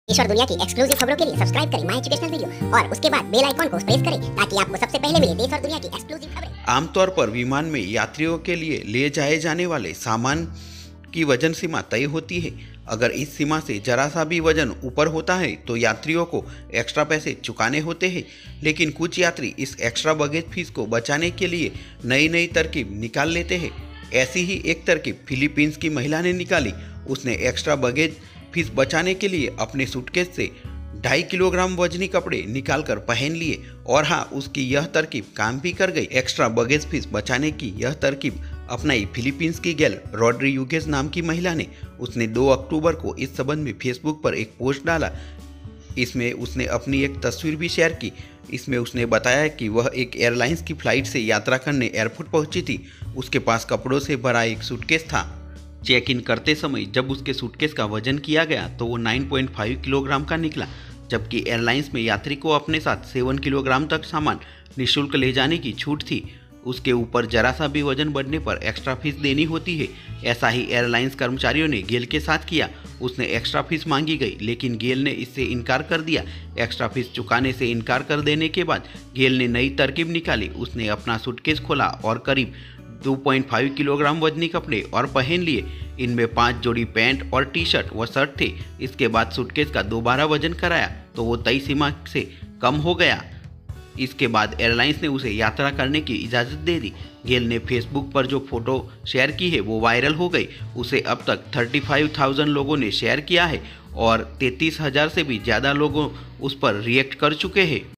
देश और दुनिया की एक्सक्लूसिव खबरों के लिए सब्सक्राइब करें माय एजुकेशनल वीडियो और उसके बाद बेल आइकॉन को प्रेस करें ताकि आपको सबसे पहले मिले देश और दुनिया की एक्सक्लूसिव खबरें। आमतौर पर विमान में यात्रियों के लिए ले जाए जाने वाले सामान की वजन सीमा तय होती है। अगर इस सीमा से जरा सा भी वजन ऊपर होता है तो यात्रियों को एक्स्ट्रा पैसे चुकाने होते हैं। लेकिन कुछ यात्री इस एक्स्ट्रा बगेज फीस को बचाने के लिए नई नई तरकीब निकाल लेते हैं। ऐसी ही एक तरकीब फिलीपींस की महिला ने निकाली। उसने एक्स्ट्रा बगेज फीस बचाने के लिए अपने सूटकेस से 2.5 किलोग्राम वजनी कपड़े निकालकर पहन लिए और हाँ, उसकी यह तरकीब काम भी कर गई। एक्स्ट्रा बगेज फीस बचाने की यह तरकीब अपनाई फिलीपींस की गेल रॉड्रिगुएज नाम की महिला ने। उसने 2 अक्टूबर को इस संबंध में फेसबुक पर एक पोस्ट डाला। इसमें उसने अपनी एक तस्वीर भी शेयर की। इसमें उसने बताया कि वह एक एयरलाइंस की फ्लाइट से यात्रा करने एयरपोर्ट पहुंची थी। उसके पास कपड़ों से भरा एक सूटकेस था। चेक इन करते समय जब उसके सूटकेस का वजन किया गया तो वो 9.5 किलोग्राम का निकला, जबकि एयरलाइंस में यात्री को अपने साथ 7 किलोग्राम तक सामान निःशुल्क ले जाने की छूट थी। उसके ऊपर जरा सा भी वजन बढ़ने पर एक्स्ट्रा फीस देनी होती है। ऐसा ही एयरलाइंस कर्मचारियों ने गेल के साथ किया। उसने एक्स्ट्रा फीस मांगी गई, लेकिन गेल ने इससे इनकार कर दिया। एक्स्ट्रा फीस चुकाने से इनकार कर देने के बाद गेल ने नई तरकीब निकाली। उसने अपना सूटकेस खोला और करीब 2.5 किलोग्राम वजनी कपड़े और पहन लिए। इनमें 5 जोड़ी पैंट और टी शर्ट व शर्ट थे। इसके बाद सूटकेस का दोबारा वजन कराया तो वो तय सीमा से कम हो गया। इसके बाद एयरलाइंस ने उसे यात्रा करने की इजाज़त दे दी। गेल ने फेसबुक पर जो फोटो शेयर की है वो वायरल हो गई। उसे अब तक 35,000 लोगों ने शेयर किया है और 33,000 से भी ज़्यादा लोगों उस पर रिएक्ट कर चुके हैं।